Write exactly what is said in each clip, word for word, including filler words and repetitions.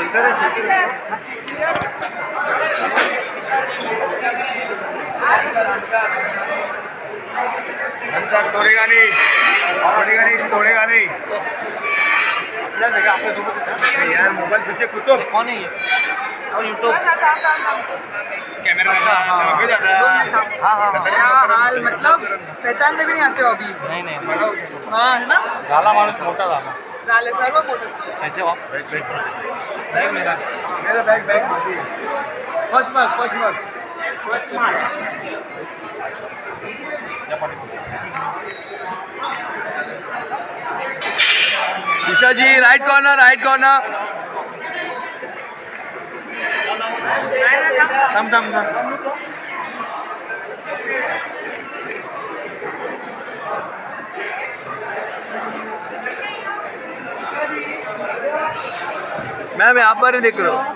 तोड़ेगा नहीं, तोड़ेगा नहीं, तोड़ेगा नहीं यार। मोबाइल पीछे कुतुब कौन है ये? और यूट्यूब कैमरा हाल मतलब पहचान में भी नहीं आते हो अभी। नहीं नहीं हाँ है ना, झाला माणूस मोठा झाला झाले सर्व मोठं। ऐसे वा बैग मेरा मेरा bag bag first mark first mark first mark Isha ji right corner right corner थम थम थम मैम यहाँ पर ही दिख रहा हूँ।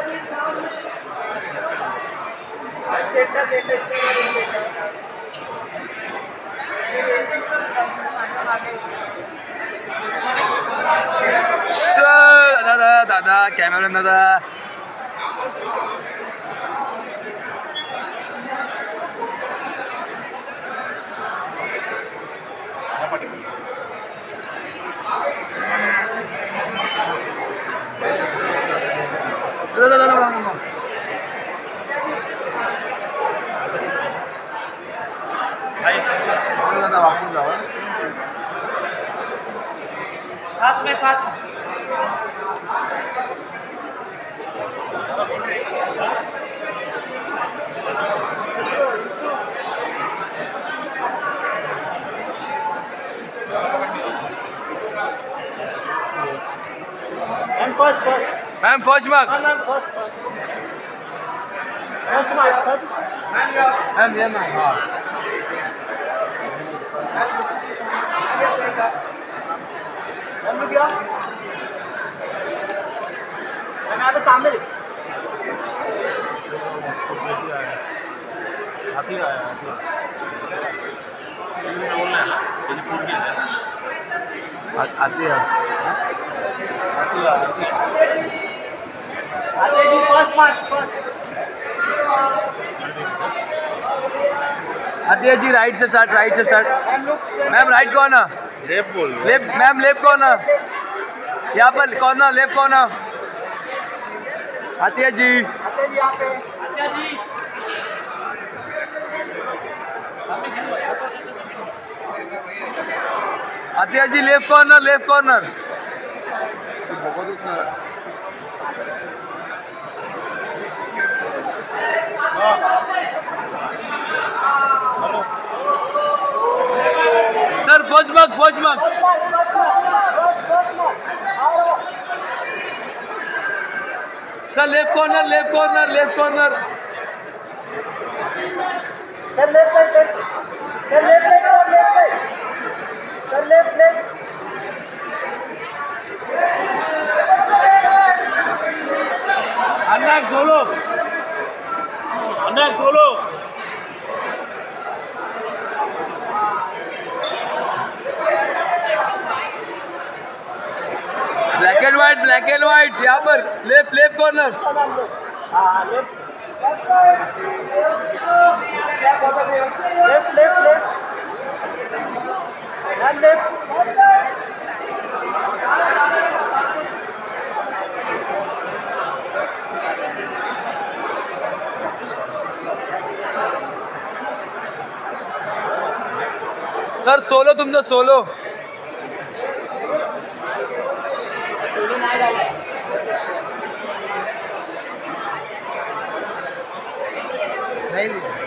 दादा दादा कैमरा दादा दादा दादा दादा वापस जाओ साथ में साथ ma'am first first ma'am first mark ma'am first first mark first ma'am ये मैम हाँ मैम लोग क्या मैम यहाँ पे सामने हाथी आया बोलना है ना यदि फूट गया आती है आते जी फर्स्ट मार्क फर्स्ट आती है जी राइट से स्टार्ट राइट से start ma'am right corner left बोल लेफ्ट मैम लेफ्ट कॉर्नर यहाँ पर कॉर्नर लेफ्ट कॉर्नर आती है जी आते जी यहाँ पे आते जी आती है जी left corner left corner sir first mark first mark sir left corner left corner left corner sir left side sir left side sir left side sir left left अन्ना सोलो अन्ना solo black and white black and white यहाँ पर left left corner हाँ left left left left left sir solo तुमचं solo solo नाही झालं नहीं